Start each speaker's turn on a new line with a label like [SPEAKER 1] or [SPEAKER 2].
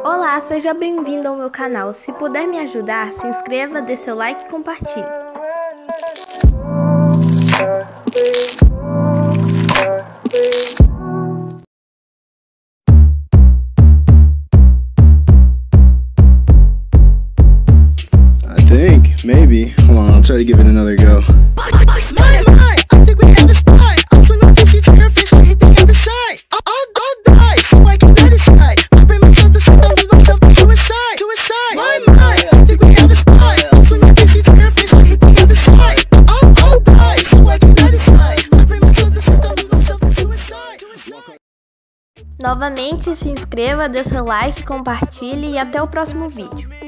[SPEAKER 1] Olá, seja bem-vindo ao meu canal. Se puder me ajudar, se inscreva, dê seu like e compartilhe.
[SPEAKER 2] I think, maybe. Hold on, I'll try to give it another go.
[SPEAKER 1] Novamente, se inscreva, dê seu like, compartilhe e até o próximo vídeo.